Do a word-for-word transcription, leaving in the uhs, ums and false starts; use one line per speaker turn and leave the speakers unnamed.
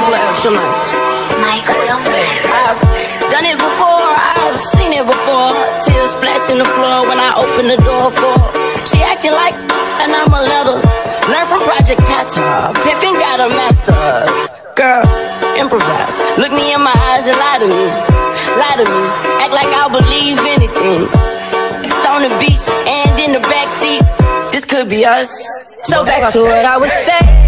flash your life. I've done it before, I've seen it before. Tears splashing the floor when I open the door for her. She acting like and I'm a letter. Learn from Project Gacha. Pimpin' got a master's. Girl, improvise. Look me in my eyes and lie to me. Lie to me. Act like I'll believe anything. It's on the beach and in the backseat. This could be us.
So back to what I was saying.